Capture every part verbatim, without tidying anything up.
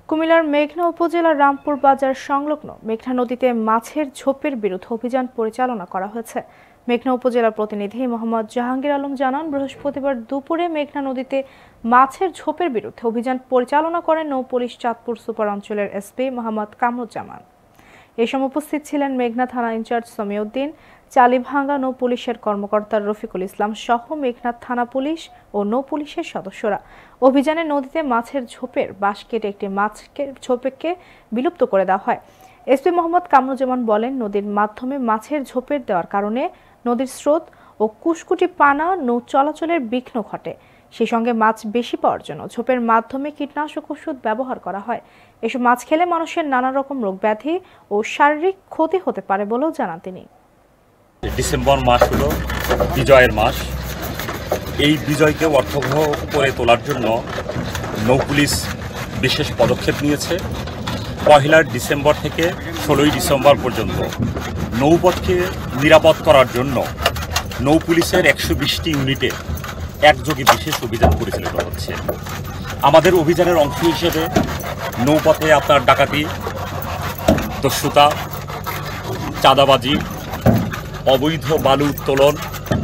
কুমিল্লার মেঘনা উপজেলার রামপুর বাজার সংলগ্ন মেঘনা নদীতে মাছের ঝোপের বিরুদ্ধে অভিযান পরিচালনা করা হয়েছে। মেঘনা উপজেলার প্রতিনিধি মোহাম্মদ জাহাঙ্গীর আলম জানান, বৃহস্পতিবার দুপুরে মেঘনা নদীতে মাছের ঝোপের বিরুদ্ধে অভিযান পরিচালনা করেন নৌ পুলিশ চাঁদপুর সুপার অঞ্চলের এসপি মোহাম্মদ কামরুজ্জামান। এই সময় উপস্থিত ছিলেন মেঘনা থানা ইনচার্জ সমিউদ্দিন, চালিভাঙ্গা নৌ পুলিশের কর্মকর্তা রফিকুল ইসলাম সহ মেঘনা থানা পুলিশ ও নৌ পুলিশের সদস্যরা। অভিযানে নদীতে মাছের ঝোপের বাঁশ কেটে একটি মাছের ঝোপকে বিলুপ্ত করে দেওয়া হয়। এসপি মোহাম্মদ কামরুজ্জামান বলেন, নদীর মাধ্যমে মাছের ঝোপের দেওয়ার কারণে নদীর স্রোত ও কুশকুটি পানা নৌ চলাচলের বিঘ্ন ঘটে। সেই সঙ্গে মাছ বেশি পাওয়ার জন্য ঝোপের মাধ্যমে কীটনাশক ওষুধ ব্যবহার করা হয়। এসব মাছ খেলে মানুষের নানা রকম রোগ ব্যাধি ও শারীরিক ক্ষতি হতে পারে বলেও জানান তিনি। ডিসেম্বর মাস হলো বিজয়ের মাস। এই বিজয়কে অর্থবহ করে তোলার জন্য নৌ পুলিশ বিশেষ পদক্ষেপ নিয়েছে। পহেলা ডিসেম্বর থেকে ষোলোই ডিসেম্বর পর্যন্ত নৌপথকে নিরাপদ করার জন্য নৌ পুলিশের একশো বিশটি ইউনিটে একযোগে বিশেষ অভিযান পরিচালিত হচ্ছে। আমাদের অভিযানের অংশ হিসেবে নৌপথে আপনার ডাকাতি, দস্যুতা, চাঁদাবাজি, অবৈধ বালু উত্তোলন,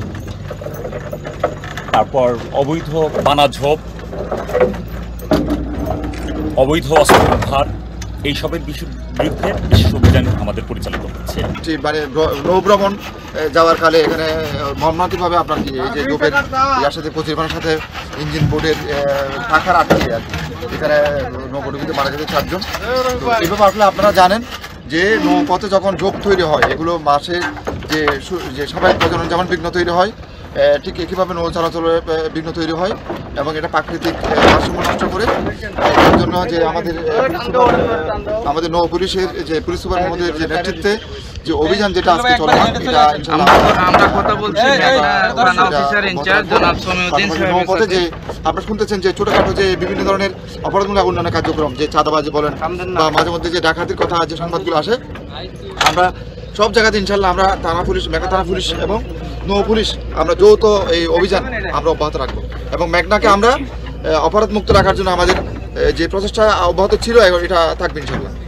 তারপর অবৈধ পানা ঝোপ, অবৈধ অস্ত্র উদ্ধার, এইসবের বিরুদ্ধে বিশেষ অভিযান আমাদের পরিচালিত হচ্ছে। মানে নৌভ্রমণ যাওয়ার কালে এখানে মর্মান্তিকভাবে আপনার কি এই যে ডোবের ইয়ার সাথে প্রতিমানের সাথে ইঞ্জিন বোর্ডের টাকার আটকে আর কি এখানে নৌপথে মারা গেছে চারজন। তো এইভাবে আসলে আপনারা জানেন যে নৌপথে যখন ঝোপ তৈরি হয় এগুলো মাছের যে যে স্বাভাবিক প্রজনন যেমন বিঘ্ন তৈরি হয়, ঠিক একইভাবে নৌ চলাচলের বিঘ্ন তৈরি হয় এবং এটা প্রাকৃতিক ভারসাম্য নষ্ট করে। এর জন্য যে আমাদের আমাদের নৌ পুলিশের যে পুলিশ সুপার মহোদয়ের যে নেতৃত্বে যে অভিযান যেটা আজকে চলমান, এটা আমরা কথা বলছি নৌপথে যে আপনারা শুনতেছেন যে ছোটখাটো যে বিভিন্ন ধরনের অপরাধমূলক উন্নয়ন কার্যক্রম, যে চাঁদাবাজি বলেন বা মাঝে মধ্যে যে ডাকাতির কথা যে সংবাদগুলো আসে, আমরা সব জায়গাতে ইনশাল্লাহ আমরা থানা পুলিশ, মেঘনা থানা পুলিশ এবং নৌ পুলিশ আমরা যৌথ এই অভিযান আমরা অব্যাহত রাখবো এবং মেঘনাকে আমরা অপরাধ মুক্ত রাখার জন্য আমাদের যে প্রচেষ্টা অব্যাহত ছিল এটা থাকবে ইনশাল্লাহ।